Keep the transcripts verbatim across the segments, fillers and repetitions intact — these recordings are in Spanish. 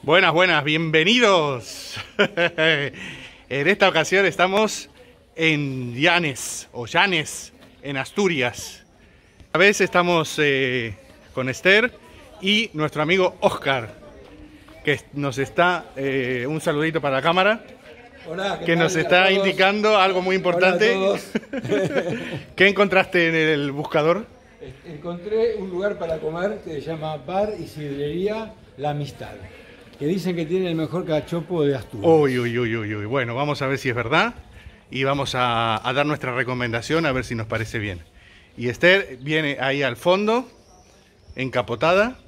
Buenas, buenas, bienvenidos. En esta ocasión estamos en Llanes, o Llanes, en Asturias. Esta vez estamos eh, con Esther y nuestro amigo Óscar, que nos está, eh, un saludito para la cámara. Hola, que nos está indicando algo muy importante. Hola a todos. ¿Qué encontraste en el buscador? Encontré un lugar para comer que se llama Bar y Sidrería La Amistad, que dicen que tiene el mejor cachopo de Asturias. Uy, uy, uy, uy, uy. Bueno, vamos a ver si es verdad y vamos a, a dar nuestra recomendación a ver si nos parece bien. Y Esther viene ahí al fondo, encapotada,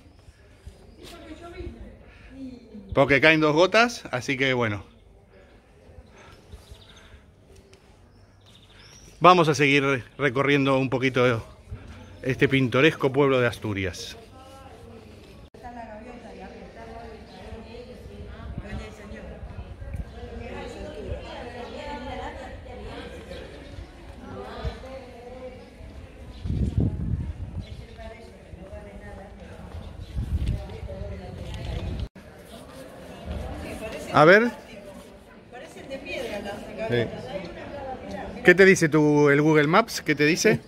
porque caen dos gotas, así que bueno. Vamos a seguir recorriendo un poquito este pintoresco pueblo de Asturias. A ver. Sí. ¿Qué te dice tu, el Google Maps? ¿Qué te dice?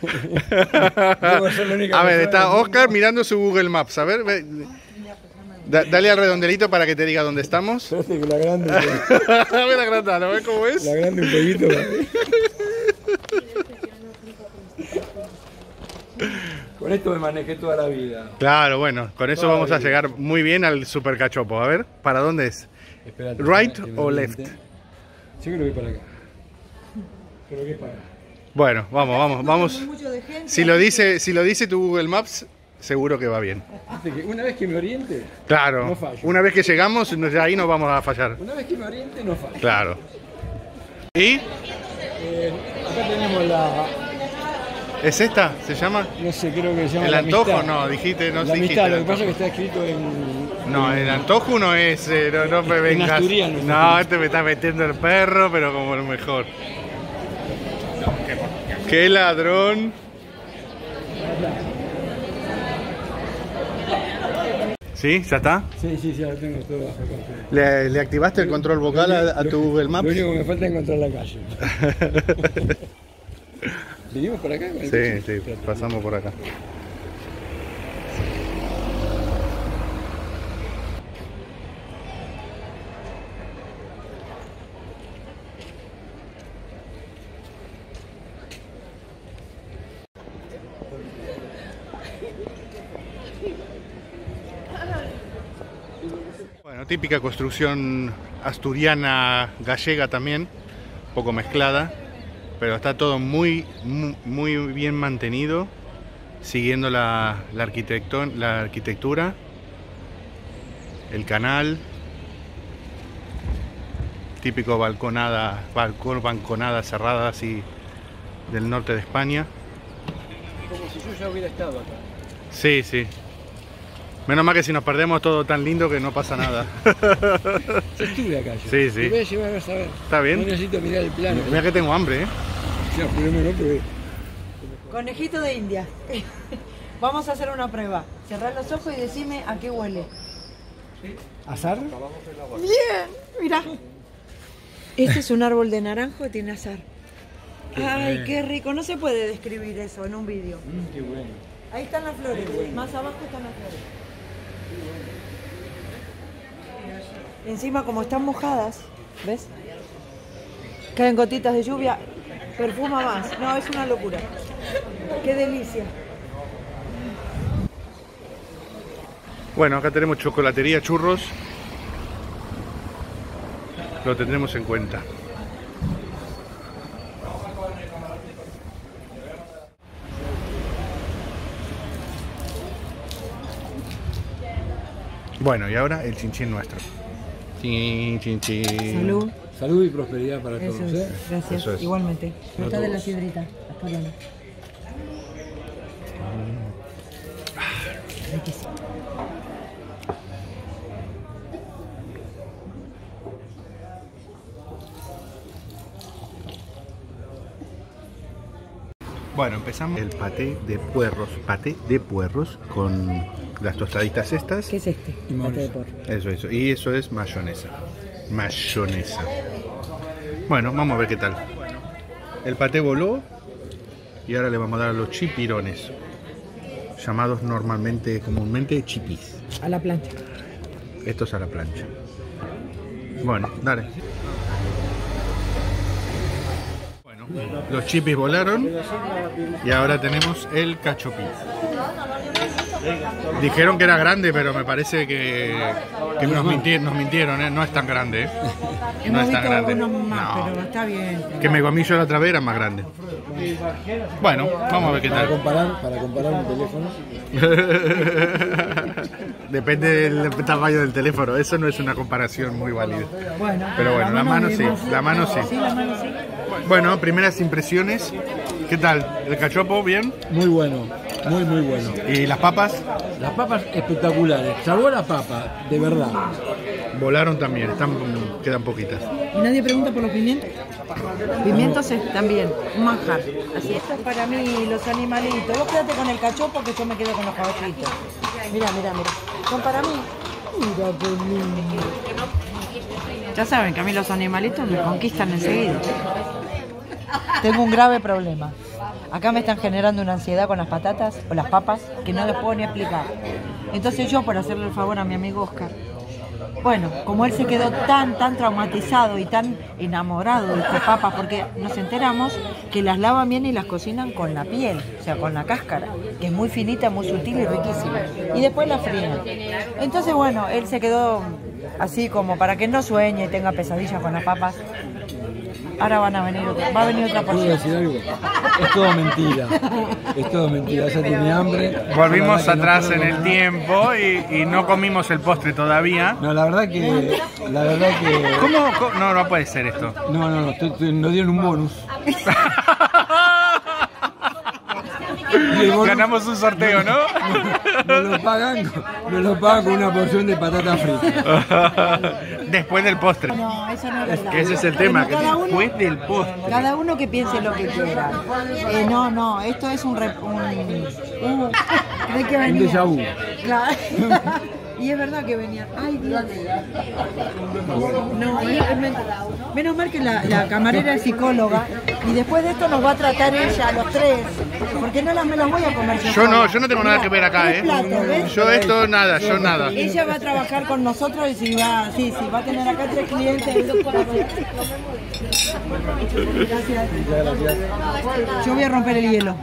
A ver, está Óscar mirando su Google Maps. A ver, ve, da, dale al redondelito para que te diga dónde estamos. Parece que la grande. A ver la grandada, a ver cómo es. La grande un poquito. Con esto me manejé toda la vida. Claro, bueno, con eso toda vamos a llegar muy bien al super cachopo. A ver, ¿para dónde es? Espérate, ¿Right que o me left? Yo creo que voy para acá. Creo que es para acá. Bueno, vamos, vamos, vamos. Si lo dice, si lo dice tu Google Maps, seguro que va bien. Viste que una vez que me oriente, Claro, no fallo. una vez que llegamos, nos- ahí no vamos a fallar. Una vez que me oriente, no fallo. Claro. ¿Y? Eh, acá tenemos la... ¿Es esta? ¿Se llama? No sé, creo que se llama ¿El La antojo? Amistad. No, dijiste, no La dijiste. Amistad, el lo que pasa es antojo. que está escrito en... No, el antojo no es, eh, no, no me En vengas. asturiano. No, este me está metiendo el perro, pero como lo mejor. ¡Qué ladrón! ¿Sí? ¿Ya está? Sí, sí, sí, lo tengo todo bajo control. ¿Le, le activaste el control vocal a, a tu Google Maps? Lo único que me falta es encontrar la calle. ¿Vinimos por acá? Con el Sí, coche? sí, pasamos por acá. Bueno, típica construcción asturiana, gallega también, un poco mezclada, pero está todo muy, muy, muy bien mantenido, siguiendo la, la, arquitecto, la arquitectura, el canal, típico balconada, balcón, balconada cerrada así del norte de España. Como si yo ya hubiera estado acá. Sí, sí. Menos mal que si nos perdemos todo tan lindo que no pasa nada. Yo estuve acá yo. Sí, sí. Te voy a llevar a saber. ¿Está bien? No necesito mirar el plano. Mira que tengo hambre, ¿eh? Sí, apurémonos porque... Conejito de India. Vamos a hacer una prueba. Cerrá los ojos y decime a qué huele. ¿Azar? Bien, mira. Este es un árbol de naranjo, tiene azar. Ay, qué rico. No se puede describir eso en un vídeo. Mm, qué bueno. Ahí están las flores. Más abajo están las flores. Encima, como están mojadas, ¿ves? Caen gotitas de lluvia, perfuma más. No, es una locura. Qué delicia. Bueno, acá tenemos chocolatería, churros. Lo tendremos en cuenta. Bueno, y ahora el chinchín nuestro. Chin, chin, chin. Salud. Salud y prosperidad para Eso todos, es. ¿eh? Gracias. Eso es. Igualmente. Disfruta de la todos. sidrita. Hasta luego. Riquísimo. Bueno, empezamos el paté de puerros, paté de puerros con las tostaditas estas. ¿Qué es este? Paté de porro. Eso, eso. Y eso es mayonesa. Mayonesa. Bueno, vamos a ver qué tal. El paté voló y ahora le vamos a dar a los chipirones, llamados normalmente, comúnmente, chipis. A la plancha. Estos a la plancha. Bueno, dale. Bueno, los chipis volaron y ahora tenemos el cachopí. Dijeron que era grande, pero me parece que, que nos, minti nos mintieron, ¿eh? No es tan grande, ¿eh? No es tan grande. Unos más, No. pero está bien. Que me comí yo la otra vez era más grande. Bueno, vamos a ver qué Para tal. comparar, para comparar un teléfono. Depende del tamaño del teléfono, eso no es una comparación muy válida. Bueno, Pero bueno, la mano sí, vimos. la mano sí. Sí, la mano sí. Bueno, primeras impresiones. ¿Qué tal? ¿El cachopo bien? Muy bueno, muy muy bueno. ¿Y las papas? Las papas espectaculares, sabor a papa, de verdad. Volaron también, están, quedan poquitas. ¿Y nadie pregunta por los pimientos? Pimientos es también, un manjar. Así esto es para mí, los animalitos. Vos quédate con el cachopo que yo me quedo con los caballitos. Mira, mira, mira. Son para mí. Mira qué lindo. Ya saben que a mí los animalitos me conquistan enseguida. Tengo un grave problema. Acá me están generando una ansiedad con las patatas o las papas que no les puedo ni explicar. Entonces yo, por hacerle el favor a mi amigo Oscar, bueno, como él se quedó tan, tan traumatizado y tan enamorado de estas papas, porque nos enteramos que las lavan bien y las cocinan con la piel, o sea, con la cáscara, que es muy finita, muy sutil y riquísima. Y después la fríen. Entonces, bueno, él se quedó así como para que no sueñe y tenga pesadillas con las papas. Ahora van a venir otra, va a venir otra ¿Puedo porción. decir algo? Es todo mentira. Es todo mentira. Ella tiene hambre. Volvimos La verdad que atrás no en puedo el nada. tiempo y, y no comimos el postre todavía. No, la verdad que. La verdad que. ¿Cómo? cómo? No, no puede ser esto. No, no, no. estoy- estoy- nos dieron un bonus. Y el bonus Ganamos un sorteo, ¿no? nos lo pagan, nos lo pagan con una porción de patata frita. Después del postre. No, eso no es verdad. Que ese es el tema, que Cada uno- después del postre. Cada uno que piense lo que quiera. Eh, no, no, esto es un... rep- un, un ¿de qué venía? déjà vu. Claro. Y es verdad que venía. Ay, Dios. No, es- es men- menos mal que la, la camarera es psicóloga y después de esto nos va a tratar ella, los tres. Porque no las me las voy a comer yo. Yo no, sola. yo no tengo nada que ver acá, Tres ¿eh? platos, ¿ves? Yo esto nada, yo nada. Ella va a trabajar con nosotros y si va, sí, sí, va a tener acá tres clientes. Gracias. Yo voy a romper el hielo.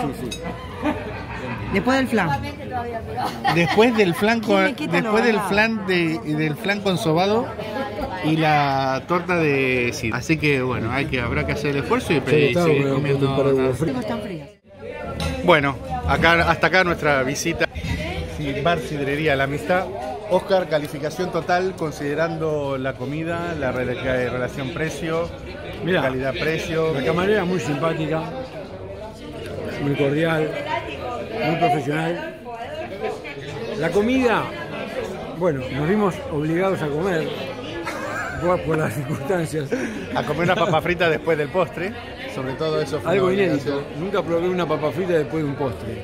Después del flan. Después del flan con, ¿Quién me quita después lo del ganado? flan de, del flan con sobado y la torta de sí. Así que bueno, hay que habrá que hacer el esfuerzo y Sí, pedir, estaba seguir con- con comiendo un par de nada. huevos fritos. Están frías. Bueno, acá hasta acá nuestra visita. Sí, Bar Sidrería La Amistad. Oscar, calificación total considerando la comida, la re- la relación precio, Mirá, calidad-precio. La camarera muy simpática, muy cordial, muy profesional. La comida, bueno, nos vimos obligados a comer por, por las circunstancias. A comer una papa frita después del postre, sobre todo eso fue Algo una inédito. obligación. Nunca probé una papa frita después de un postre.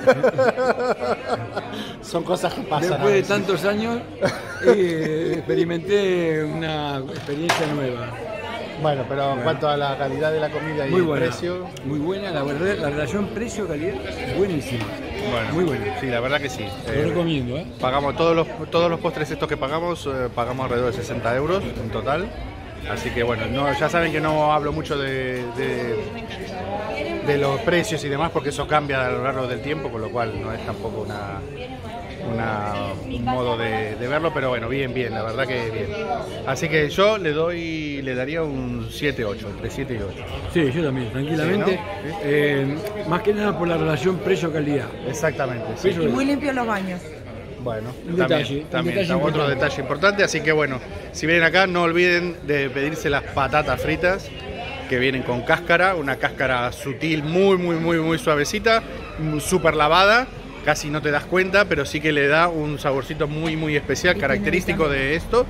Son cosas que pasan. Después de tantos años eh, experimenté una experiencia nueva. Bueno, pero en cuanto a la calidad de la comida y Muy el buena, precio, muy buena, la verdad, la relación precio-calidad buenísima. bueno, Muy buena. Sí, la verdad que sí. Lo Eh, recomiendo, ¿eh? pagamos todos los todos los postres estos que pagamos, eh, pagamos alrededor de sesenta euros en total. Así que bueno, no, ya saben que no hablo mucho de, de, de los precios y demás porque eso cambia a lo largo del tiempo, con lo cual no es tampoco una, una, un modo de, de verlo, pero bueno, bien, bien, la verdad que bien. Así que yo le doy, le daría un siete ocho, entre siete y ocho. Sí, yo también, tranquilamente. Sí, ¿no? Sí. Eh, más que nada por la relación precio-calidad. Exactamente, sí. Precio- Y muy limpios los baños. Bueno, Un también, detalle, un también detalle está otro importante. detalle importante, así que bueno, si vienen acá no olviden de pedirse las patatas fritas que vienen con cáscara, una cáscara sutil, muy muy muy muy suavecita, súper lavada, casi no te das cuenta, pero sí que le da un saborcito muy muy especial, Y característico de esto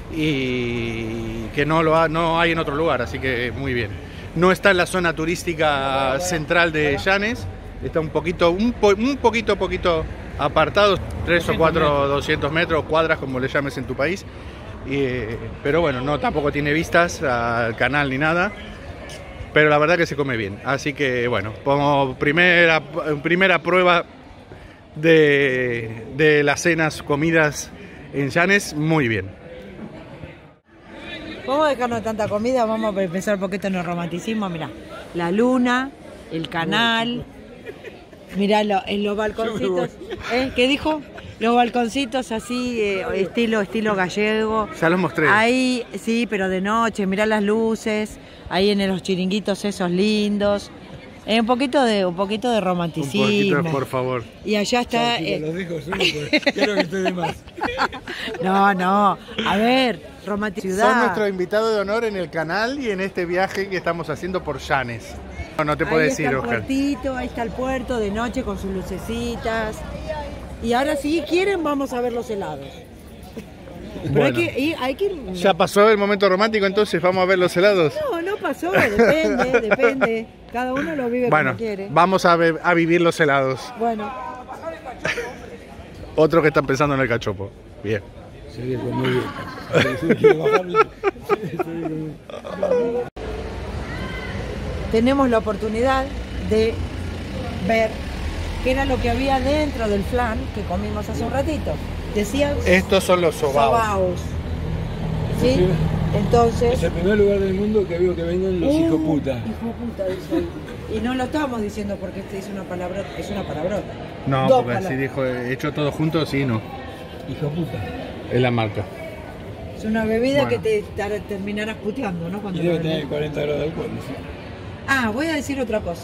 y que no lo ha- no hay en otro lugar, así que muy bien. No está en la zona turística central de Llanes, está un poquito un, po- un poquito poquito apartados, tres o cuatro, doscientos metros, cuadras, como le llames en tu país. Y, pero bueno, no tampoco tiene vistas al canal ni nada. Pero la verdad que se come bien. Así que bueno, como primera, primera prueba de, de las cenas, comidas en Llanes, muy bien. Vamos a dejarnos de tanta comida, vamos a empezar un poquito en el romanticismo. Mirá, la luna, el canal, mirá lo, en los balconcitos. ¿Eh? ¿Qué dijo? Los balconcitos así, eh, estilo, estilo gallego. Ya los mostré. Ahí, sí, pero de noche, mirá las luces, ahí en los chiringuitos esos lindos. Eh, un poquito de un poquito de romanticismo. Un poquito, por favor. Y allá está. Chao, chicos, eh... los dejo solo porque quiero que estoy de más. No, no. A ver, romanticidad. Son nuestro invitado de honor en el canal y en este viaje que estamos haciendo por Llanes. No, no te puedo decir, Oscar. Oscar. Puertito, ahí está el puerto de noche con sus lucecitas. Y ahora si quieren vamos a ver los helados. Pero Bueno, hay que ir, hay que ir. ya pasó el momento romántico, entonces vamos a ver los helados. No, no pasó, depende, depende. Cada uno lo vive Bueno, como quiere. vamos a, ver, a vivir los helados. Bueno, Otro que están pensando en el cachopo. Bien. Se dijo muy bien. Quiero bajarle. tenemos la oportunidad de ver qué era lo que había dentro del flan que comimos hace un ratito. Decía Estos son los sobaos. sobaos. ¿Sí? Entonces. Es el primer lugar del mundo que veo que vengan los Uh, hijos puta. Hijo puta, dice. Y no lo estamos diciendo porque este es una palabra, es una palabrota. No, Dos porque así palabras. dijo, hecho todo junto, sí, no. Hijo puta. Es la marca. Es una bebida Bueno. que te tar- terminarás puteando, ¿no? Y Cuando debe lo tener bebes. cuarenta grados de alcohol. ¿Sí? Ah, voy a decir otra cosa.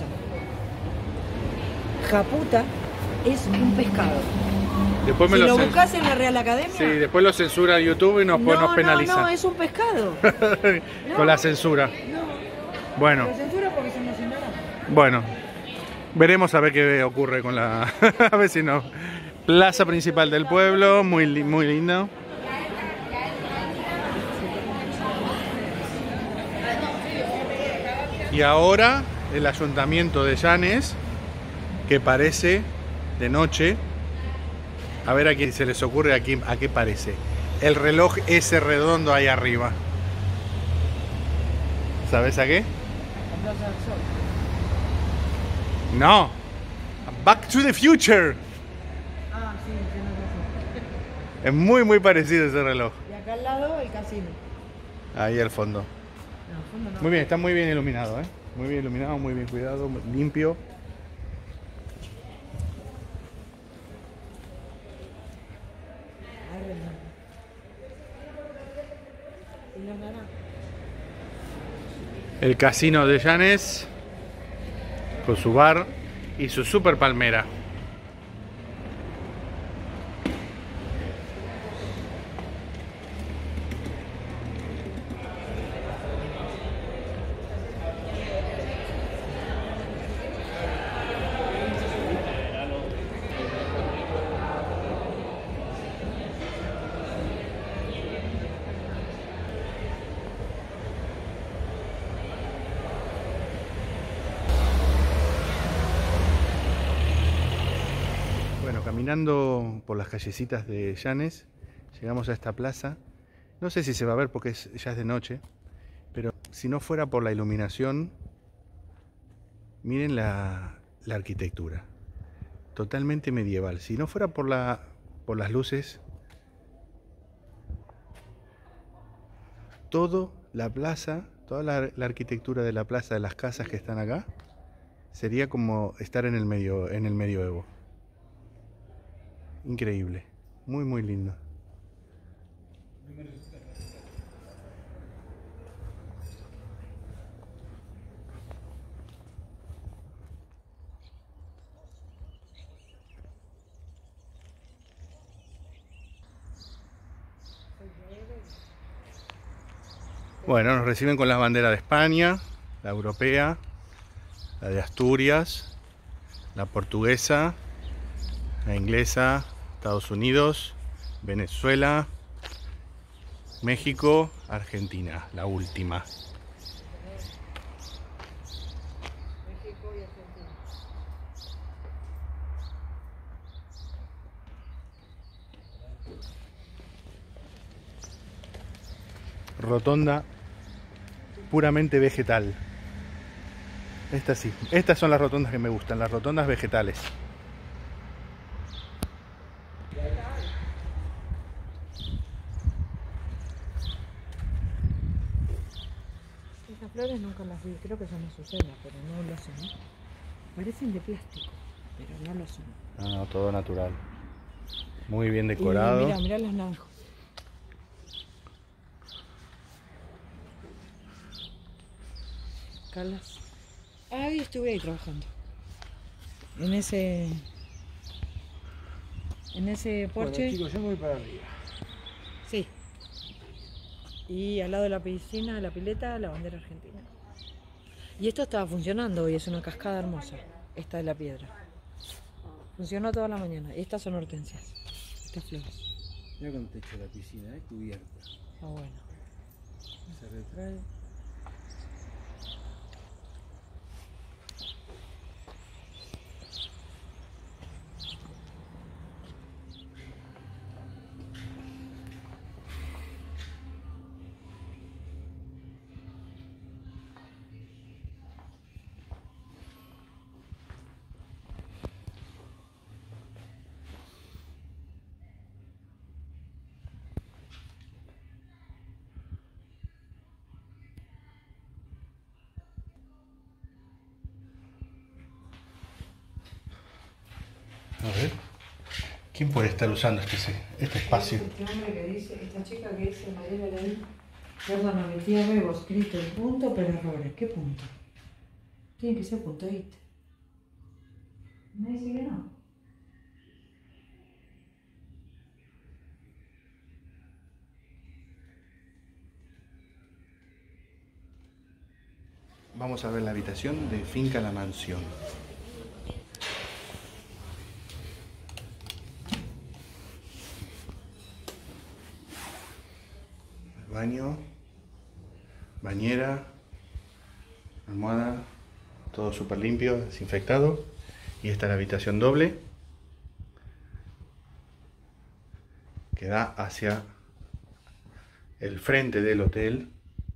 Japuta es un pescado. Después me Si lo, lo cen- buscas en la Real Academia. Sí, después lo censura YouTube y nos, no, nos penaliza. no, no, es un pescado. Con la censura. No, Bueno, lo censura porque se emocionará. bueno. Veremos a ver qué ocurre con la... a ver si no. Plaza principal del pueblo, muy, li- muy lindo. Y ahora el ayuntamiento de Llanes, que parece de noche. A ver a quién se les ocurre a, quién, a qué parece. El reloj ese redondo ahí arriba. ¿Sabes a qué? No. Back to the Future. Ah, sí, tienes razón. Es muy muy parecido ese reloj. Y acá al lado el casino. Ahí al fondo. No, fondo no. Muy bien, está muy bien iluminado, ¿eh? Muy bien iluminado, muy bien cuidado, muy limpio. Y los naranjas. El casino de Llanes con su bar y su super palmera. Bueno, caminando por las callecitas de Llanes, llegamos a esta plaza. No sé si se va a ver porque es- ya es de noche, pero si no fuera por la iluminación, miren la, la arquitectura, totalmente medieval. Si no fuera por, la, por las luces, todo la plaza, toda la, la arquitectura de la plaza, de las casas que están acá, sería como estar en el medio, en el medioevo. Increíble, muy muy lindo. Bueno, nos reciben con las banderas de España, la europea, la de Asturias, la portuguesa, la inglesa, Estados Unidos, Venezuela, México, Argentina, la última. México y Argentina. rotonda puramente vegetal. Esta sí, estas son las rotondas que me gustan, las rotondas vegetales. Estas flores nunca las vi, creo que son azucenas, pero no lo son. Parecen de plástico, pero no lo son. No, no, todo natural. Muy bien decorado. Y mira, mira los naranjos. Carlas. Ah, hoy estuve ahí trabajando. En ese... En ese porche. Bueno, chicos, yo me voy para arriba. Sí. Y al lado de la piscina, de la pileta, la bandera argentina. Y esto estaba funcionando hoy, es una cascada hermosa. Esta de la piedra. Funcionó toda la mañana. Y estas son hortensias. Estas flores. Mira con techo de la piscina, ¿eh? Cubierta. Ah, bueno. Se retrae. A ver, ¿quién puede estar usando este, este espacio? Este hombre que dice, esta chica que dice María Belén, perdón, mi tía Bebo escrito el punto, pero errores. ¿Qué punto? Tiene que ser punto, ¿viste? ¿Me dice que no? Vamos a ver la habitación de Finca La Mansión. Baño, bañera, almohada, todo súper limpio, desinfectado. Y esta es la habitación doble que da hacia el frente del hotel.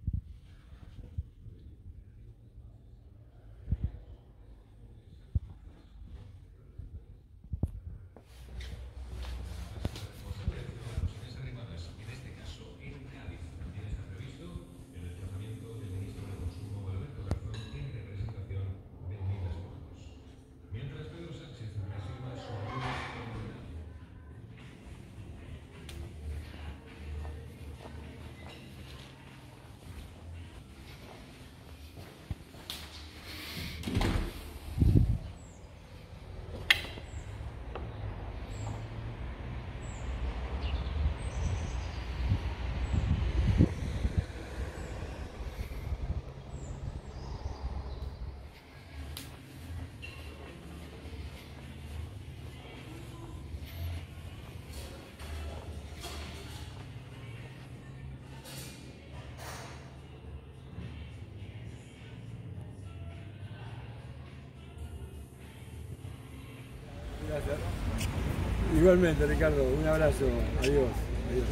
Gracias. Igualmente, Ricardo, un abrazo. Adiós. Adiós.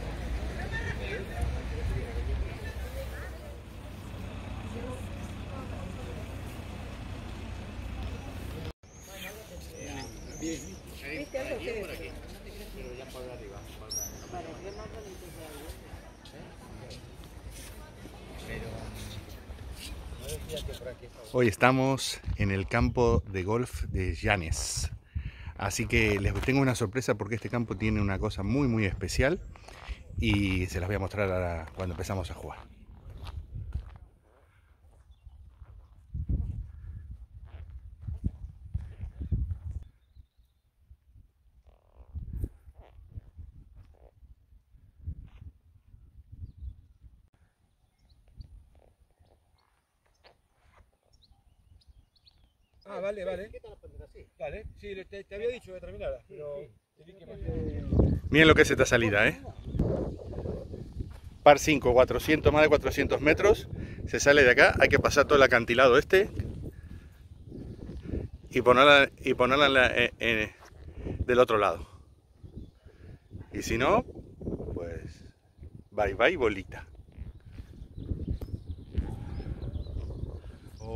Hoy estamos en el campo de golf de Llanes. Así que les tengo una sorpresa porque este campo tiene una cosa muy muy especial y se las voy a mostrar ahora cuando empezamos a jugar. Ah, vale, vale. Vale, sí, te, te había dicho que terminara, pero... Miren lo que es esta salida, ¿eh? Par cinco, cuatrocientos, más de cuatrocientos metros. Se sale de acá, hay que pasar todo el acantilado este y ponerla, y ponerla en la, en, en, del otro lado. Y si no, pues bye bye bolita.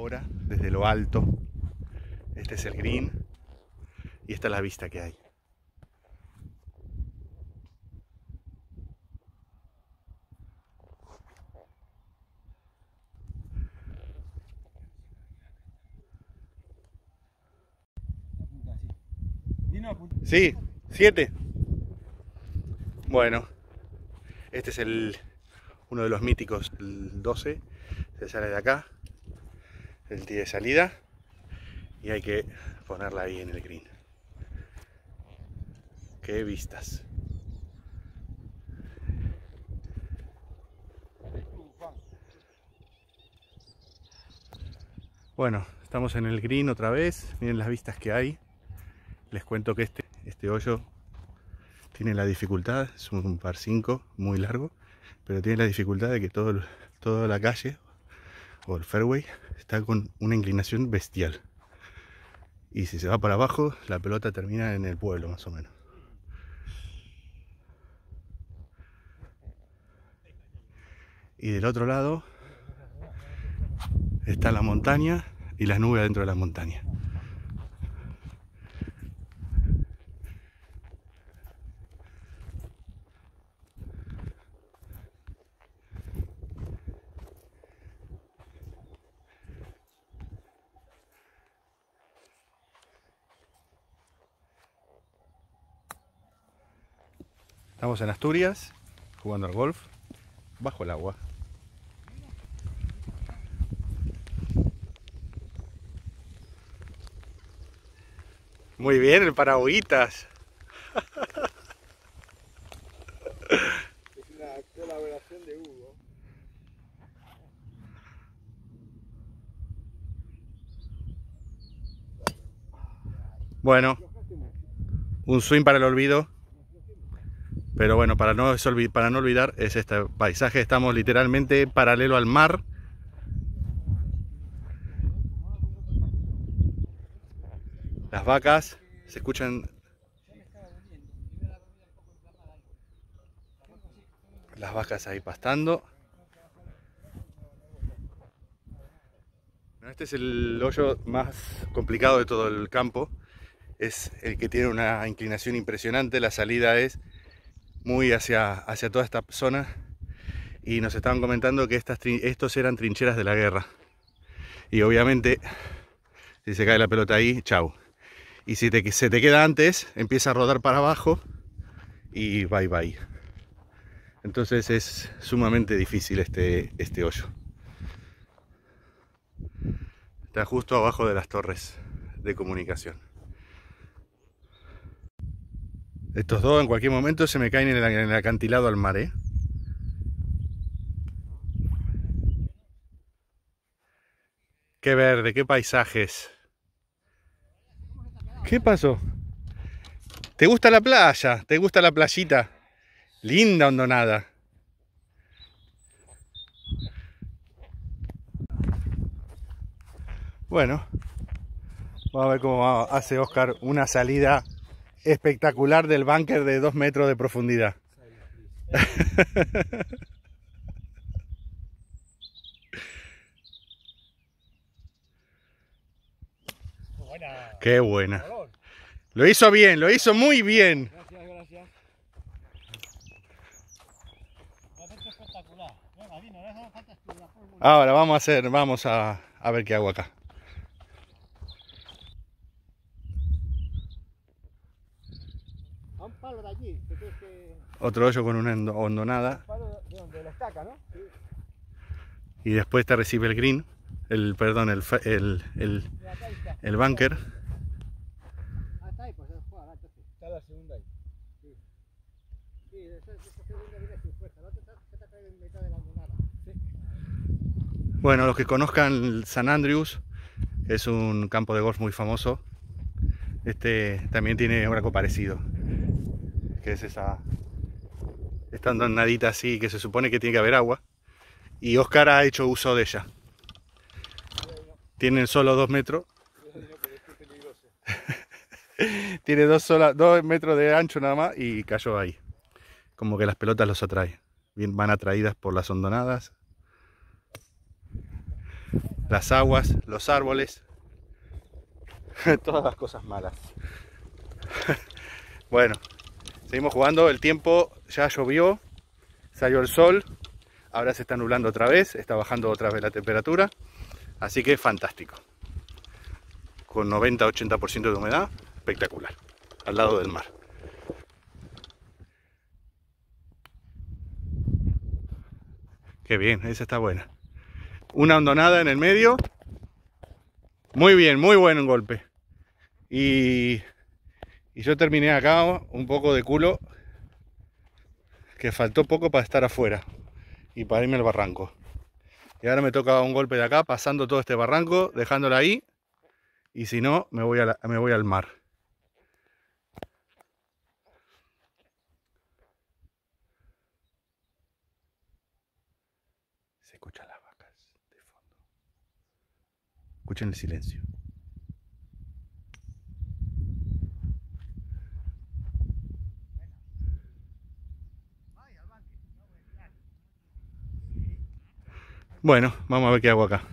ahora desde lo alto. Este es el green y esta es la vista que hay. Sí, siete. Bueno, este es el uno de los míticos, el doce. Se sale de acá, el tee de salida y hay que ponerla ahí en el green. Qué vistas. Bueno, estamos en el green otra vez. Miren las vistas que hay. Les cuento que este, este hoyo tiene la dificultad, es un par cinco muy largo, pero tiene la dificultad de que todo el, toda la calle o el fairway está con una inclinación bestial. Y si se va para abajo, la pelota termina en el pueblo más o menos. Y del otro lado está la montaña y las nubes dentro de la montaña. Estamos en Asturias, jugando al golf, bajo el agua. Muy bien, el paraguitas. Es una colaboración de Hugo. Bueno, un swing para el olvido. Pero bueno, para no, para no olvidar, es este paisaje. Estamos literalmente paralelo al mar. Las vacas se escuchan. Las vacas ahí pastando. Este es el hoyo más complicado de todo el campo. Es el que tiene una inclinación impresionante. La salida es muy hacia, hacia toda esta zona, y nos estaban comentando que estas, estos eran trincheras de la guerra, y obviamente si se cae la pelota ahí, chau, y si te, se te queda antes, empieza a rodar para abajo y bye bye. Entonces es sumamente difícil este, este hoyo. Está justo abajo de las torres de comunicación. Estos dos en cualquier momento se me caen en el, en el acantilado al mar, ¿eh? Qué verde, qué paisajes. ¿Qué pasó? ¿Te gusta la playa? ¿Te gusta la playita? Linda hondonada. Bueno, vamos a ver cómo hace Oscar una salida espectacular del búnker de dos metros de profundidad. Buena. Qué buena. Lo hizo bien, lo hizo muy bien. Gracias, gracias. Espectacular. Ahora vamos a hacer, vamos a, a ver qué hago acá. A un palo de allí, que es que... Otro hoyo con una hondonada. Un palo de donde de la estaca, ¿no? Sí. Y después te recibe el green, el perdón, el el el, el bunker. Ah, está ahí, pues juega, está la segunda ahí. Sí. Sí, esa, esa segunda viene sin fuerza, la otra se está en mitad de la hondonada. Sí. Bueno, los que conozcan San Andrews, que es un campo de golf muy famoso, este también tiene algo parecido, que es esa esta hondonadita así, que se supone que tiene que haber agua, y Oscar ha hecho uso de ella. Tienen solo dos metros. Tiene dos, sola, dos metros de ancho nada más y cayó ahí. Como que las pelotas los atraen. Bien, van atraídas por las hondonadas. las aguas, los árboles, todas las cosas malas. Bueno, seguimos jugando, el tiempo ya llovió, salió el sol, ahora se está nublando otra vez, está bajando otra vez la temperatura, así que fantástico. Con noventa a ochenta por ciento de humedad, espectacular, al lado del mar. Qué bien, esa está buena. Una hondonada en el medio. Muy bien, muy buen golpe. Y, y yo terminé acá un poco de culo, que faltó poco para estar afuera y para irme al barranco. Y ahora me toca un golpe de acá, pasando todo este barranco, dejándola ahí. Y si no, me voy, a la, me voy al mar. Se escuchan las vacas de fondo. Escuchen el silencio. Bueno, vamos a ver qué hago acá.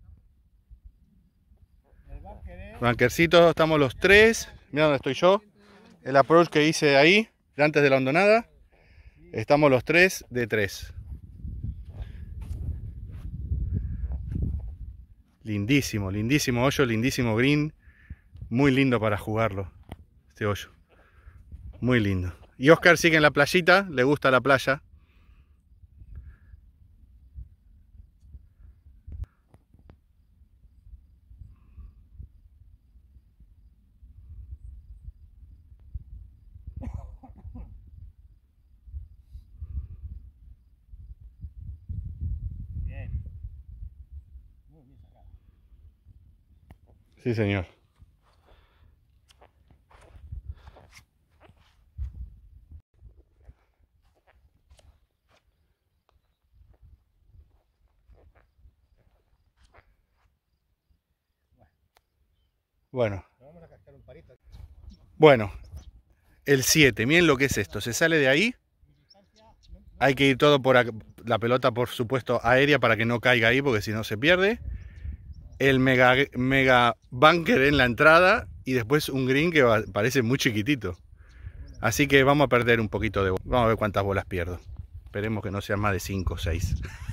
Banquercito, estamos los tres. Mira dónde estoy yo. El approach que hice ahí, antes de la hondonada. Estamos los tres de tres. Lindísimo, lindísimo hoyo, lindísimo green. Muy lindo para jugarlo, este hoyo. Muy lindo. Y Oscar sigue en la playita, le gusta la playa. Sí, señor. Bueno. Bueno, el siete. Miren lo que es esto. Se sale de ahí. Hay que ir todo por la pelota, por supuesto, aérea para que no caiga ahí, porque si no se pierde. El mega, mega bunker en la entrada y después un green que va, parece muy chiquitito. Así que vamos a perder un poquito de bola. Vamos a ver cuántas bolas pierdo. Esperemos que no sean más de cinco o seis.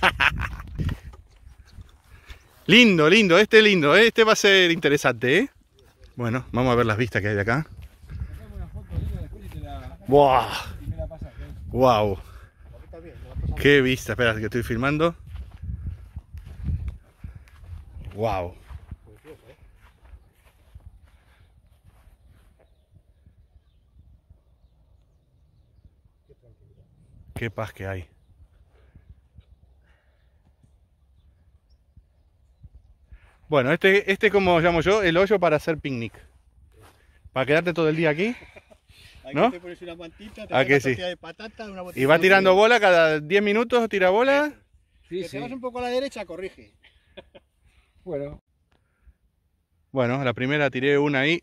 Lindo, lindo, este lindo, ¿eh? Este va a ser interesante, ¿eh? Bueno, vamos a ver las vistas que hay de acá. ¡Wow! ¡Wow! ¡Qué vista! Espera, que estoy filmando. ¡Wow! ¡Qué paz que hay! Bueno, este, este como llamo yo, el hoyo para hacer picnic. Para quedarte todo el día aquí, ¿no? Te pones una mantita, te ¿A pones que una sí? tortilla de patata, una botella Y va de tirando vino. bola cada diez minutos, tira bola. Sí, Que sí. te vas un poco a la derecha, corrige. Bueno, Bueno, la primera tiré una ahí.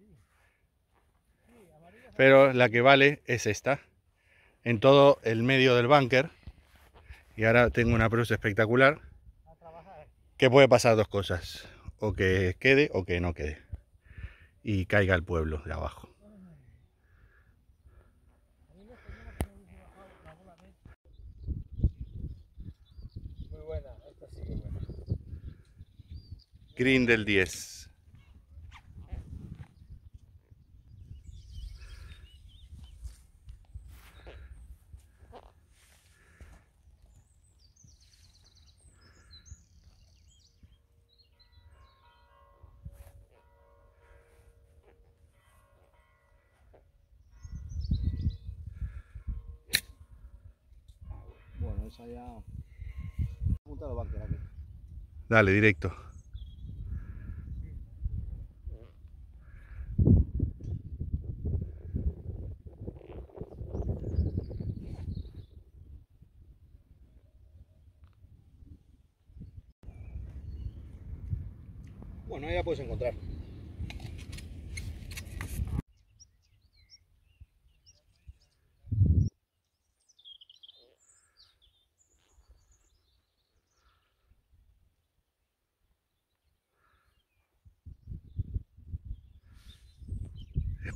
Pero la que vale es esta. En todo el medio del bunker. Y ahora tengo una approach espectacular. Que puede pasar dos cosas. O que quede o que no quede. Y caiga el pueblo de abajo. muy buena. Esta sí que es buena. Green del diez. Bueno, esa ya... Apuntado bunker aquí. Dale, directo. Bueno, ahí la puedes encontrar.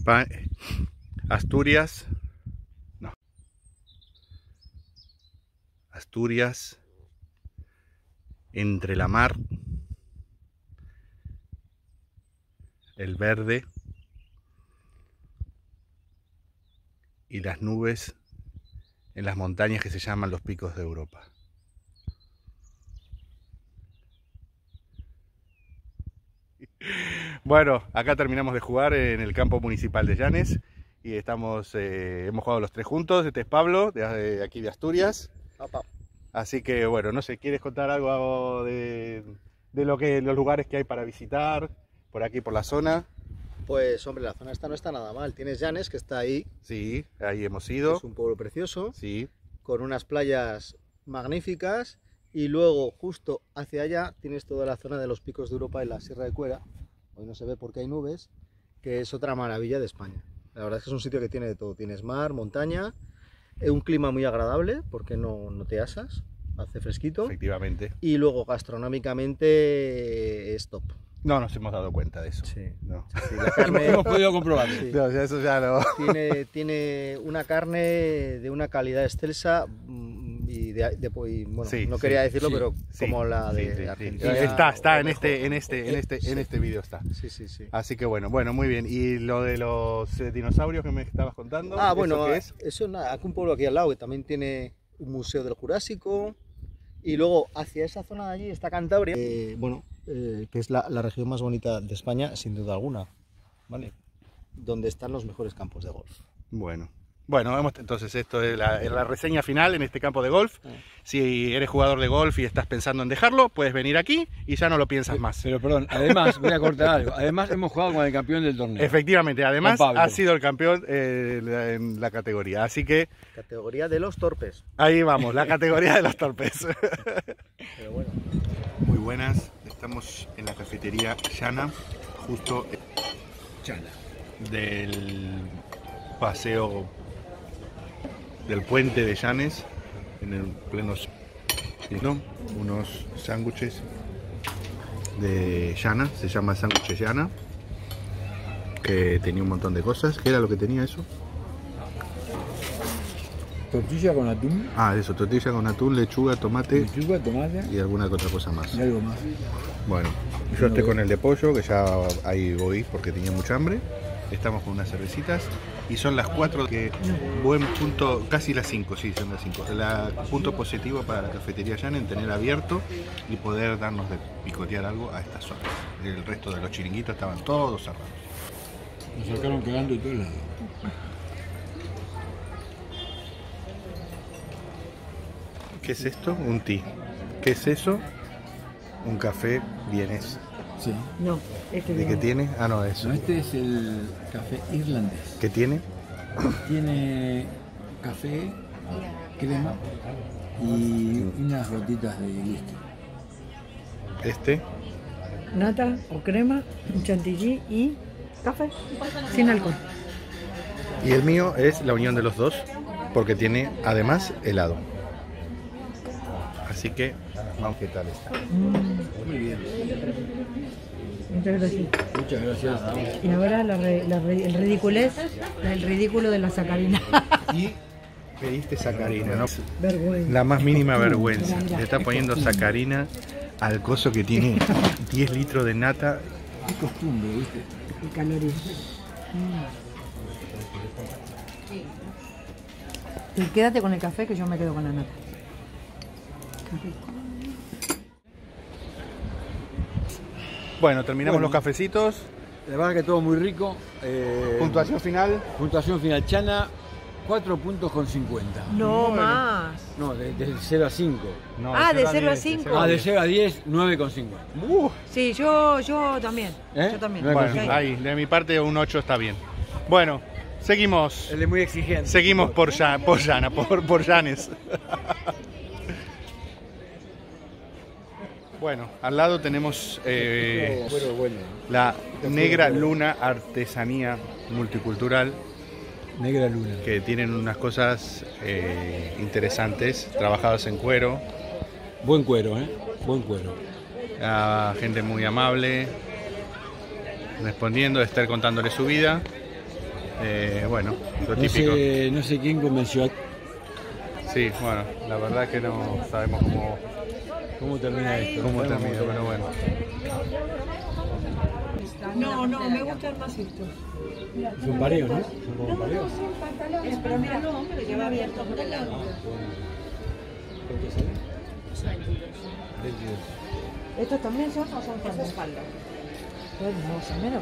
Pa Asturias. No. Asturias. Entre la mar. El verde. Y las nubes en las montañas que se llaman los Picos de Europa. Bueno, acá terminamos de jugar en el campo municipal de Llanes y estamos, eh, hemos jugado los tres juntos. Este es Pablo, de, de aquí de Asturias. Opa. Así que bueno, no sé, ¿quieres contar algo de, de lo que, los lugares que hay para visitar por aquí, por la zona? Pues hombre, la zona esta no está nada mal. Tienes Llanes, que está ahí. Sí, ahí hemos ido. Es un pueblo precioso, Sí, con unas playas magníficas. Y luego, justo hacia allá, tienes toda la zona de los Picos de Europa y la Sierra de Cuera. Hoy no se ve porque hay nubes, que es otra maravilla de España. La verdad es que es un sitio que tiene de todo. Tienes mar, montaña, eh, un clima muy agradable, porque no, no te asas, hace fresquito. efectivamente. Y luego, gastronómicamente, es top. No nos hemos dado cuenta de eso. Sí. No. Sí, la carne, Hemos podido comprobarlo. sí. No, eso ya lo... Tiene, tiene una carne de una calidad excelsa mm, y, de, de- y, bueno, Sí, no sí, quería decirlo, sí, pero sí, como la de sí, sí, sí. Argentina. Está, está o en mejor. este, en este, en este, en Sí. este vídeo está. Sí, sí, sí. Así que bueno, bueno, muy bien. ¿Y lo de los eh, dinosaurios que me estabas contando? Ah, ¿Eso bueno, qué es? eso es nada, aquí un pueblo aquí al lado que también tiene un museo del Jurásico. Y luego hacia esa zona de allí está Cantabria, eh, bueno, eh, que es la, la región más bonita de España, sin duda alguna, ¿vale? Donde están los mejores campos de golf. Bueno, bueno, hemos- entonces esto es la, la reseña final en este campo de golf. Ah. Si eres jugador de golf y estás pensando en dejarlo, puedes venir aquí y ya no lo piensas más. Pero perdón, además, voy a cortar algo. Además hemos jugado con el campeón del torneo. Efectivamente, además Con Pablo. ha sido el campeón eh, la- en la categoría. Así que Categoría de los torpes. ahí vamos, la categoría de los torpes. Pero bueno. Muy buenas, estamos en la cafetería Llana, justo Chana. del paseo del puente de Llanes, en el pleno ¿no? Unos sándwiches de Llana, se llama sándwich Llana, que tenía un montón de cosas. ¿Qué era lo que tenía eso? Tortilla con atún, Ah, eso, tortilla con atún, lechuga, tomate lechuga, tomate y alguna otra cosa más. y algo más. Bueno, yo estoy con el de pollo, que ya ahí voy porque tenía mucha hambre. Estamos con unas cervecitas y son las cuatro, que buen punto, casi las cinco, sí, son las cinco. La punto positivo para la cafetería Llana en tener abierto y poder darnos de picotear algo a estas horas. El resto de los chiringuitos estaban todos cerrados. Nos sacaron cagando de todos lados. ¿Qué es esto? Un té. ¿Qué es eso? Un café vienés. Sí. No, este ¿De qué viene. tiene? Ah, no, eso. No, este es el café irlandés. ¿Qué tiene? Tiene café, crema y unas gotitas de whisky. Este. Nata o crema, un chantilly y café, sin alcohol. Y el mío es la unión de los dos, porque tiene además helado. Así que, vamos, ¿qué tal está? Muy bien. Muchas gracias. Muchas gracias. Y ahora la re- la re- el ridiculez, el ridículo de la sacarina. Y pediste sacarina, ¿no? Vergüenza. La más mínima vergüenza. Mira, mira. Le está poniendo sacarina al coso que tiene diez litros de nata. Qué costumbre, ¿viste? Y calorías. Y quédate con el café que yo me quedo con la nata. Qué rico. Bueno, terminamos Bueno. los cafecitos. La verdad que todo muy rico. Eh, Puntuación final. puntuación final. Chana, cuatro puntos con cincuenta. No más. No, de, de cero a cinco. No, Ah, de cero cero a diez, cinco. cero Ah, de diez. cero a diez, nueve con cincuenta. Uh, Sí, yo, yo también. ¿Eh? Yo también. No hay bueno, consigo. ahí, de mi parte un ocho está bien. Bueno, seguimos. Él es muy exigente. Seguimos por, Ya- por Llana, por, por Llanes. Bueno, al lado tenemos eh, Bueno, bueno. la Negra Luna Artesanía Multicultural, Negra luna. que tienen unas cosas eh, interesantes, trabajadas en cuero, Buen cuero, ¿eh? Buen cuero. a gente muy amable, respondiendo, Esther contándole su vida. Eh, bueno, lo No típico. sé, no sé quién convenció a... Sí, bueno, la verdad es que no sabemos cómo, ¿Cómo termina esto? cómo termina, pero bueno. No, no, me gustan más estos. Es un pareo, ¿no? Son como pareos. Es, pero mira, que va abierto por el lado. ¿Cuánto sale? veintidós. ¿Estos también son o son faldas? Faldas. Bueno, no sé, menos.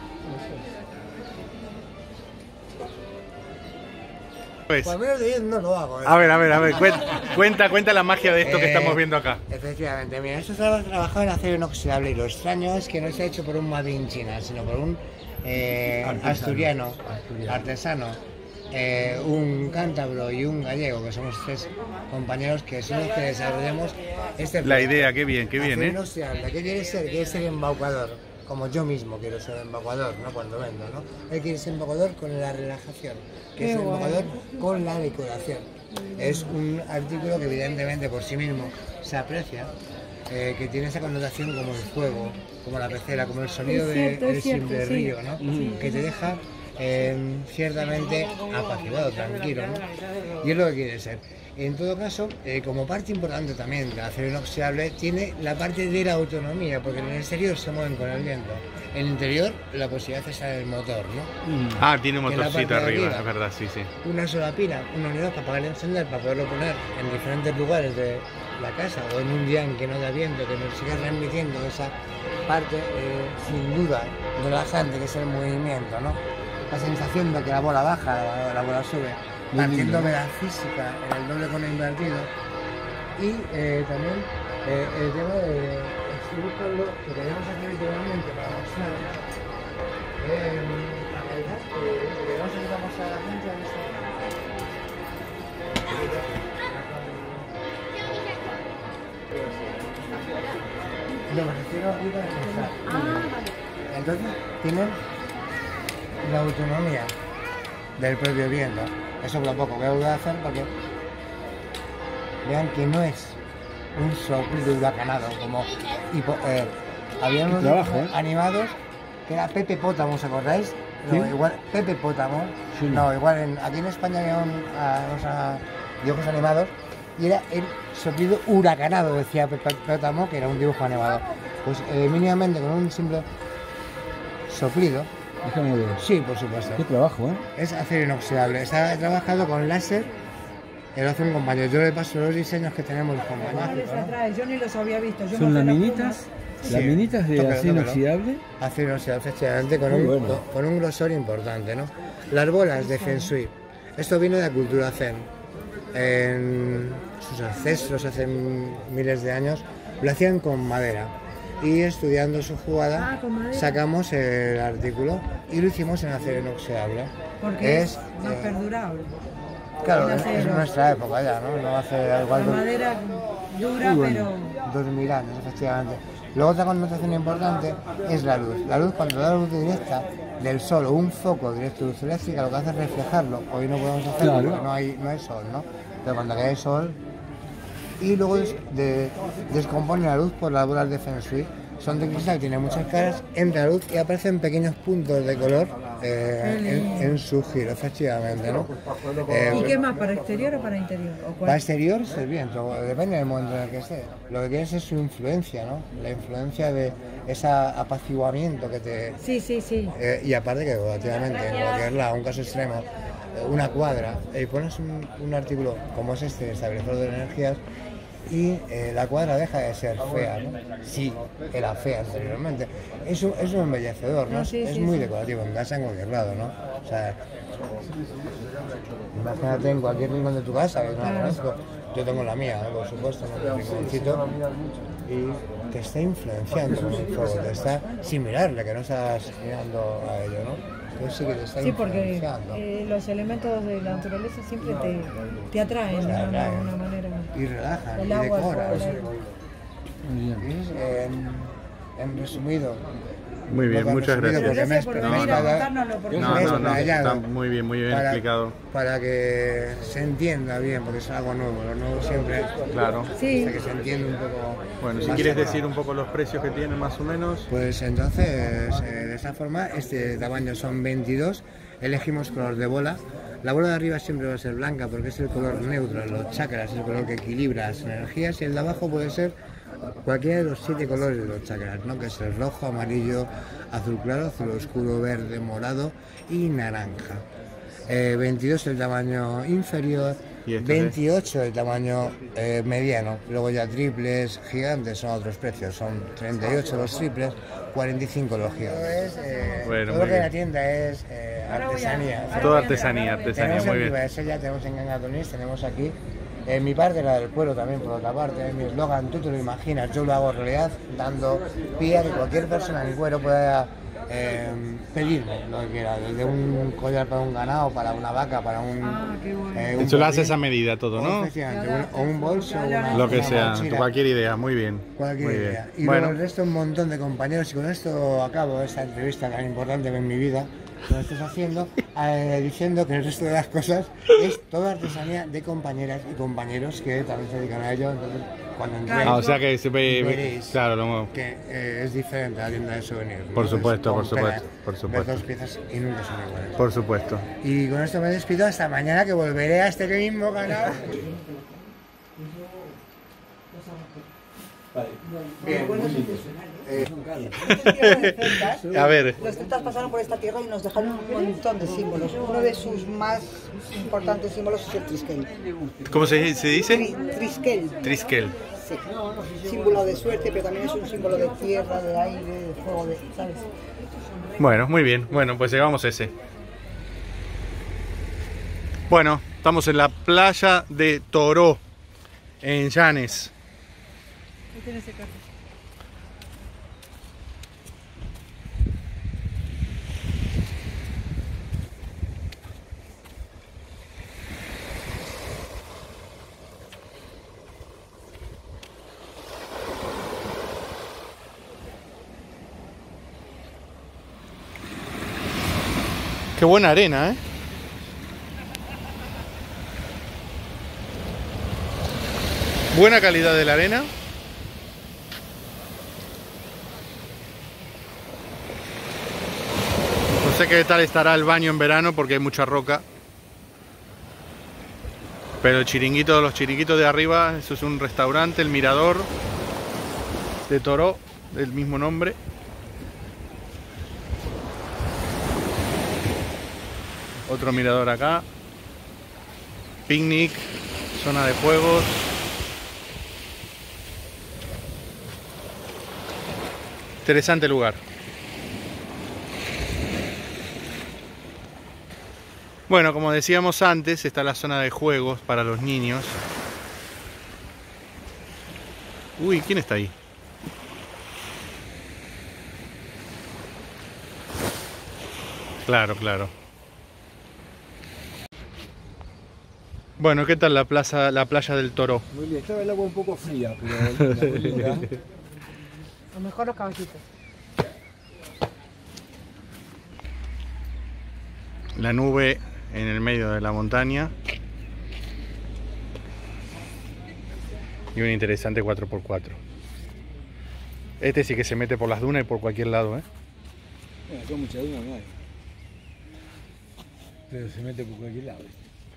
Pues, Pues menos de diez no lo hago. ¿eh? a ver, a ver, a ver, cuen- cuenta, cuenta la magia de esto que Eh, estamos viendo acá. Efectivamente, mira, esto está trabajado en acero inoxidable y lo extraño es que no se ha hecho por un Made in China, sino por un eh, Artesano. asturiano, Asturiano. artesano, eh, un cántabro y un gallego, que somos tres compañeros que son los que desarrollamos este La proyecto. idea, qué bien, qué bien, Acero ¿eh? inoxidable, ¿qué quiere ser? Quiere ser embaucador, como yo mismo quiero ser embaucador, ¿no? Cuando vendo, ¿no? Él quiere ser embaucador con la relajación, que es el embaucador con la decoración. Es un artículo que evidentemente por sí mismo se aprecia, eh, que tiene esa connotación como el fuego, como la pecera, como el sonido Es cierto, del es cierto, simple sí. río, ¿no? Que te deja eh, ciertamente apaciguado, tranquilo, ¿no? Y es lo que quiere ser. En todo caso, eh, como parte importante también del acero inoxidable, tiene la parte de la autonomía, porque en el exterior se mueven con el viento. En el interior, la posibilidad está en el motor, ¿no? Ah, tiene un En la motorcito parte de arriba, arriba. es verdad, sí, sí. Una sola pila, una unidad para apagar y encender, para poderlo poner en diferentes lugares de la casa o en un día en que no da viento, que nos siga transmitiendo esa parte, eh, sin duda, relajante, que es el movimiento, ¿no? La sensación de que la bola baja, la, la bola sube, Muy partiendo lindo. de la física en el doble cono invertido. Y eh, también eh, el tema de, estoy buscando, que tenemos aquí literalmente para mostrar, eh, la calidad que que vamos a ir a mostrar a la gente de esta. No, me refiero a ir a mostrar. Entonces, tienen la autonomía del propio viento. Eso es lo poco que voy a hacer para que vean que no es un soplo huracanado, como hipo- eh, había unos trabajo, ¿eh? animados que era Pepe Pótamo, ¿os acordáis? No, ¿Sí? igual, Pepe Pótamo, Sí. no, igual en- aquí en España había un, a- unos a- dibujos animados y era el soplido huracanado, decía Pepe Pótamo, que era un dibujo animado. Pues eh, mínimamente con un simple soplido, Déjame ver. sí, por supuesto. Qué trabajo, ¿eh? Es acero inoxidable. Está trabajado con láser. Él lo hace un compañero. Yo le paso los diseños que tenemos los compañeros, ¿no? Atrás, yo ni los había visto. Yo Son me fui a laminitas, Sí. laminitas de Tócalo, acero tócalo. inoxidable. Acero inoxidable, efectivamente, con Muy un, bueno. con, con un grosor importante, ¿no? Las bolas de Feng Shui. Esto viene de la cultura Zen. En sus ancestros hace miles de años lo hacían con madera. Y estudiando su jugada, Ah, con madera. sacamos el artículo y lo hicimos en acero inoxidable. Porque es, es más eh, perdurable. Claro, el es, acero. es nuestra época ya, ¿no? No hace La igual dos- madera dura, Muy bueno. pero dos mil años, efectivamente. Luego otra connotación importante es la luz. La luz, cuando da luz directa del sol o un foco directo de luz eléctrica, lo que hace es reflejarlo. Hoy no podemos hacerlo Claro. porque no hay, no hay sol, ¿no? Pero cuando cae sol, y luego des- de- descompone la luz por las bolas de Feng Shui. Son de cristal, tienen muchas caras, entra la luz y aparecen pequeños puntos de color eh, en, en su giro, efectivamente, ¿no? Eh, ¿y qué más? ¿Para exterior o para interior? ¿O cuál? Para exterior es el viento, depende del momento en el que esté. Lo que quieres es su influencia, ¿no? La influencia de ese apaciguamiento que te... Sí, sí, sí. eh, y aparte que relativamente, en cualquier lado, un caso extremo, eh, una cuadra, y pones un, un artículo como es este, estabilizador de energías, y eh, la cuadra deja de ser fea, ¿no? Sí, era fea anteriormente. Es un, es un embellecedor, ¿no? No, sí, es sí, muy sí. decorativo en casa, en cualquier lado, ¿no? O sea, imagínate en cualquier rincón de tu casa, que no la conozco. Yo tengo la mía, ¿no? Por supuesto, en un rinconcito. Y te está influenciando con el fuego, te está, sin mirarle, que no estás mirando a ello, ¿no? Entonces sí que te está Sí, porque influenciando. eh, los elementos de la naturaleza siempre te, te atraen Te de una, atraen. una manera. Y relajan, El y agua, el decoran. fuego, el aire. Muy bien. Y, eh, en, en resumido. Muy bien, no tan muchas resumido, gracias. porque me he Gracias por explayado- venir a contárnoslo, porque No, me he no, no, explayado está muy bien, muy bien para- explicado. Para que se entienda bien, porque es algo nuevo, lo nuevo siempre Claro. Sí. hasta que se entiende un poco. Bueno, si más quieres allá. decir un poco los precios que tienen más o menos. Pues entonces, eh, de esta forma, este tamaño son veintidós, elegimos color de bola. La bola de arriba siempre va a ser blanca porque es el color neutro, los chakras, es el color que equilibra las energías, y el de abajo puede ser cualquiera de los siete colores de los chakras, ¿no? Que es el rojo, amarillo, azul claro, azul oscuro, verde, morado y naranja. Eh, veintidós el tamaño inferior, ¿Y este veintiocho el tamaño eh, mediano. Luego ya triples, gigantes son otros precios, son treinta y ocho los triples, cuarenta y cinco los gigantes. Eh, Bueno, todo muy lo que hay en la bien. tienda es eh, artesanía. Toda artesanía, artesanía, Tenemos muy en bien. Ribadesella, tenemos en Gangatonis, tenemos aquí. En mi parte, la del pueblo también, por otra parte, mi eslogan, tú te lo imaginas, yo lo hago realidad, dando pie a que cualquier persona en cuero pueda eh, pedirme lo que quiera, desde un collar para un ganado, para una vaca, para un... Ah, qué bueno. eh, un Eso lo botín, haces a medida todo, o ¿no? efectivamente, un- o un bolso, una, Lo que una sea, mochila. cualquier idea, muy bien. Cualquier Muy idea. bien. Y Bueno, luego el resto un montón de compañeros, y con esto acabo esta entrevista tan importante en mi vida, que lo estás haciendo, eh, diciendo que el resto de las cosas es toda artesanía de compañeras y compañeros que también se dedican a ello. Entonces, cuando entré, ah, o sea que se ve, veréis claro, lo- que eh, es diferente a la tienda de souvenirs. ¿no? Por Es supuesto, por completa, supuesto, por ves supuesto. dos piezas y nunca son iguales. por supuesto. Y con esto me despido hasta mañana, que volveré a este mismo canal. Bien. A ver, Los celtas pasaron por esta tierra y nos dejaron un montón de símbolos. Uno de sus más importantes símbolos es el triskel. ¿cómo se, se dice? Tri- Triskel, Triskel. sí. Símbolo de suerte, pero también es un símbolo de tierra, de aire, de fuego, de, ¿sabes? Bueno, muy bien. Bueno, pues llegamos a ese. Bueno, estamos en la playa de Toró, en Llanes. Qué buena arena, ¿eh? Buena calidad de la arena. No sé qué tal estará el baño en verano porque hay mucha roca. Pero el chiringuito, los chiringuitos de arriba, eso es un restaurante, el Mirador de Toró, del mismo nombre. Otro mirador acá. Picnic, zona de juegos. Interesante lugar. Bueno, como decíamos antes, está la zona de juegos para los niños. Uy, ¿quién está ahí? Claro, claro. Bueno, ¿qué tal la plaza, la playa del Toró? Muy bien, estaba el agua un poco fría, pero muy linda. A lo mejor los caballitos. La nube en el medio de la montaña. Y un interesante cuatro por cuatro. Este sí que se mete por las dunas y por cualquier lado, ¿eh? Bueno, acá mucha duna no hay. Pero se mete por cualquier lado.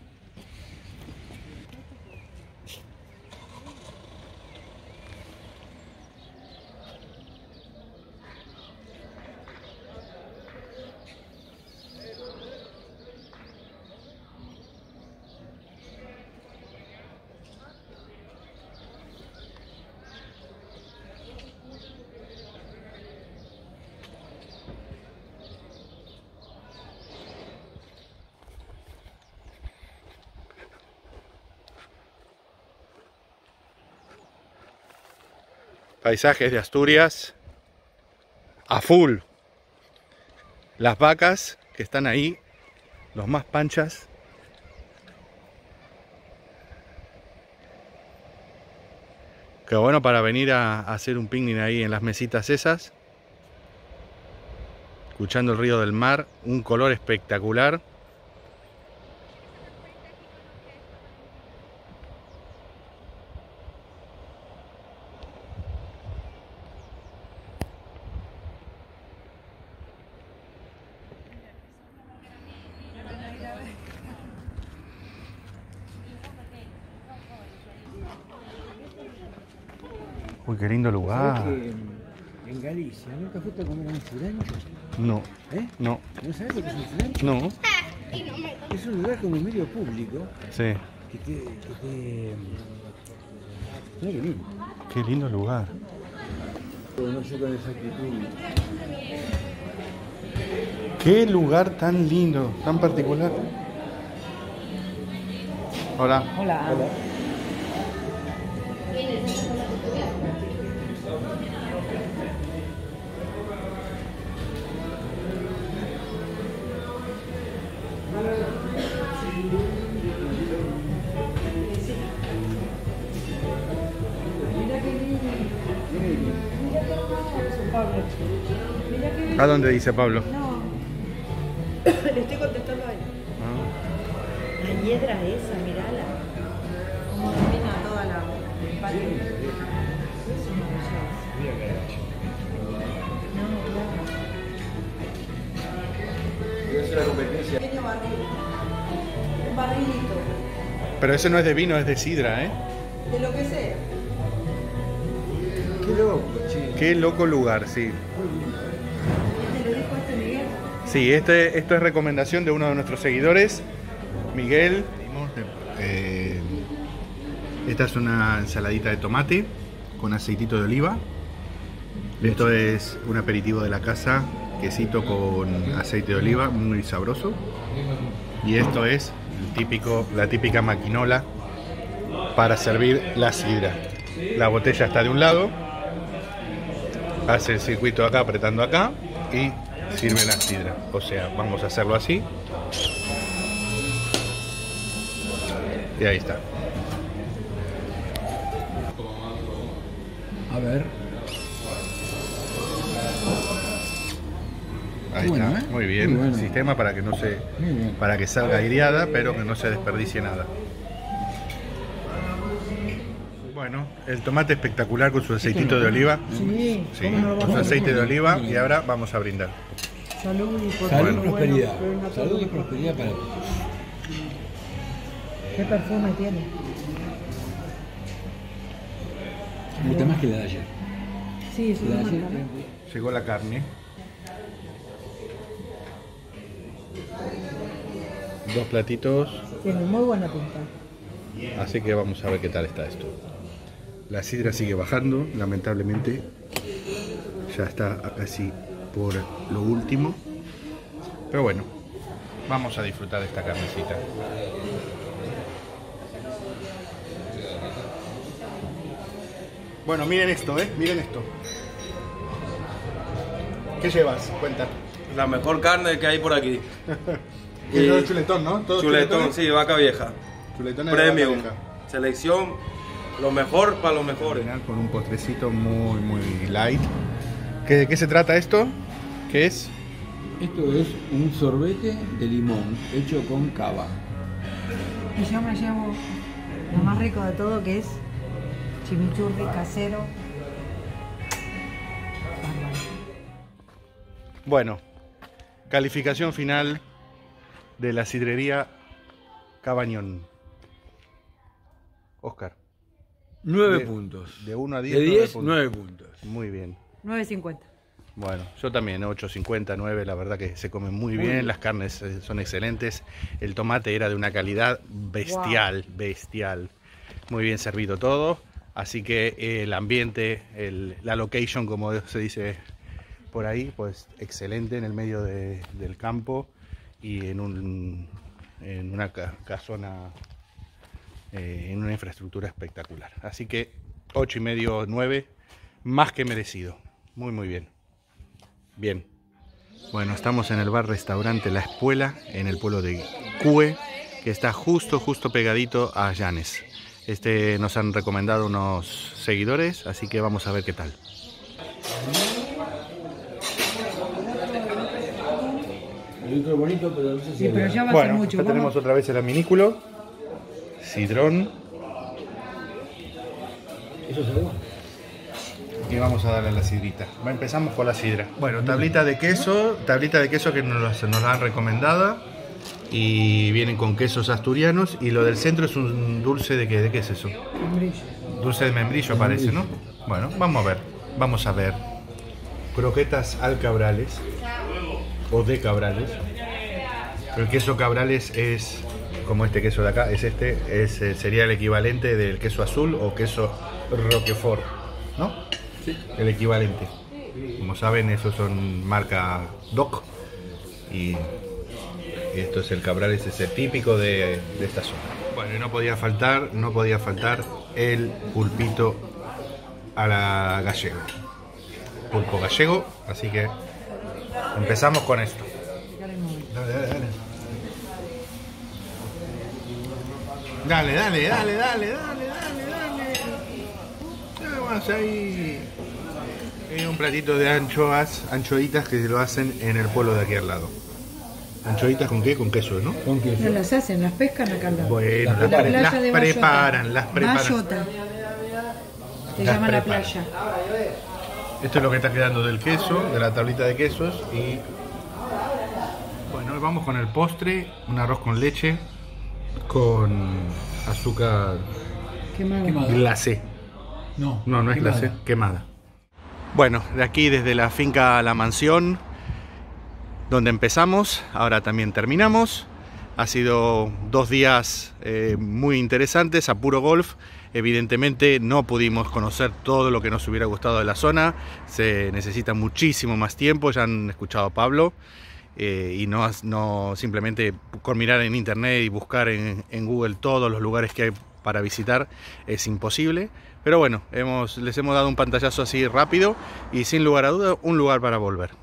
Paisajes de Asturias a full. Las vacas que están ahí, los más panchas. Qué bueno para venir a, a hacer un picnic ahí en las mesitas esas. Escuchando el río del mar, un color espectacular. Uy, qué lindo lugar. ¿Sabés que en Galicia nunca fuiste a comer a un furancho? No, ¿Eh? no, ¿No sabes lo que es un furancho? no. Es un lugar como medio público Sí, que te... Que te... Mirá qué lindo. qué lindo lugar. No sé con exactitud. Qué lugar tan lindo, tan particular. Hola. Hola. ¿A dónde dice Pablo? No. Le estoy contestando a él. Ah. La hiedra esa, mirala. Como domina toda la el patio. Es una belleza. No, claro. Pequeño barril. Un barrilito. Pero ese no es de vino, es de sidra, ¿eh? De lo que sea. Qué loco, che. Qué loco lugar, sí. ¿Te lo dijo este Miguel? Sí, este, esto es recomendación de uno de nuestros seguidores, Miguel. Eh, esta es una ensaladita de tomate con aceitito de oliva. Esto es un aperitivo de la casa, quesito con aceite de oliva, muy sabroso. Y esto es el típico, la típica maquinola para servir la sidra. La botella está de un lado, hace el circuito acá apretando acá y sirve la sidra. O sea, vamos a hacerlo así. Y ahí está. A ver. Ahí Bueno, está. ¿eh? Muy bien. Muy bueno. Sistema para que no se, Muy bien. para que salga aireada, pero que no se desperdicie nada. Bueno, el tomate espectacular con su aceitito de oliva. Sí. Sí, con su aceite de oliva. Y ahora vamos a brindar. Salud y por Salud y bueno, prosperidad. bueno, bueno, Salud y bueno. prosperidad para todos. ¿Qué perfume tiene? Me gusta más que la de ayer. Sí, es La de una ayer. marca. Llegó la carne. Dos platitos. Tiene muy buena pinta. Así que vamos a ver qué tal está esto. La sidra sigue bajando, lamentablemente. Ya está casi por lo último. Pero bueno, vamos a disfrutar de esta carnecita. Bueno, miren esto, ¿eh? Miren esto. ¿Qué llevas? Cuenta. La mejor carne que hay por aquí. Y todo chuletón, ¿no? ¿Todo Chuletón, chuletones? sí, vaca vieja. Chuletones de Premium. vaca vieja. Selección, lo mejor para los mejores. Terminar con un postrecito muy, muy light. ¿Qué, ¿De qué se trata esto? ¿Qué es? Esto es un sorbete de limón hecho con cava. Y yo me llevo lo más rico de todo, que es chimichurri casero. Bárbaro. Bueno, calificación final de la sidrería Cabañón. Oscar. Nueve De- puntos. de uno a diez, De nueve diez, puntos. nueve puntos. Muy bien. nueve cincuenta. Bueno, yo también, ocho cincuenta, nueve, la verdad que se come muy bien, las carnes eh, son excelentes, el tomate era de una calidad bestial, bestial, muy bien servido todo, así que eh, el ambiente, el- la location, como se dice por ahí, pues excelente en el medio de- del campo y en, un, en una ca- casona, eh, en una infraestructura espectacular. Así que ocho y medio, nueve, más que merecido, muy muy bien. Bien, bueno, estamos en el bar restaurante La Espuela, en el pueblo de Cue, que está justo, justo pegadito a Llanes. Este nos han recomendado unos seguidores, así que vamos a ver qué tal. El litro bonito, pero no sé si Sí, pero ya va a ser Bueno, mucho. acá Vamos- tenemos otra vez el aminículo, sidrón, ¿Eso se lo y vamos a darle a la sidrita. Va, empezamos con la sidra. Bueno, tablita de queso, tablita de queso que nos, nos la han recomendado. Y vienen con quesos asturianos. Y lo del centro es un dulce de qué, ¿de qué es eso? Membrillo. Dulce de membrillo parece, ¿no? Bueno, vamos a ver, vamos a ver. Croquetas al Cabrales o de Cabrales. El queso Cabrales es como este queso de acá, es este, es, eh, sería el equivalente del queso azul o queso Roquefort, ¿no? Sí. El equivalente. Como saben, esos son marca Doc y, y esto es el Cabrales, es el típico de, de esta zona. Bueno, y no podía faltar, no podía faltar el pulpito a la gallego. Pulpo gallego, así que empezamos con esto. Dale, dale, dale. Dale, dale, dale, dale, dale, dale, dale. Vamos ahí. Hay un platito de anchoas, anchoitas que se lo hacen en el pueblo de aquí al lado. ¿Anchoitas con qué? Con queso, ¿no? Con queso. No las hacen, las pescan acá al lado. Bueno, las, La pre playa las de preparan, las preparan. Bayota. Se Las llama la preparan. playa. Esto es lo que está quedando del queso, de la tablita de quesos. Y bueno, vamos con el postre, un arroz con leche con azúcar Quemada. glacé. No, No, no es quemada. glacé, quemada. Bueno, de aquí desde la finca a la mansión, donde empezamos, ahora también terminamos. Ha sido dos días eh, muy interesantes a puro golf. Evidentemente no pudimos conocer todo lo que nos hubiera gustado de la zona. Se necesita muchísimo más tiempo, ya han escuchado a Pablo. Eh, y no, no simplemente con mirar en internet y buscar en, en Google todos los lugares que hay para visitar es imposible. Pero bueno, hemos, les hemos dado un pantallazo así rápido y sin lugar a duda un lugar para volver.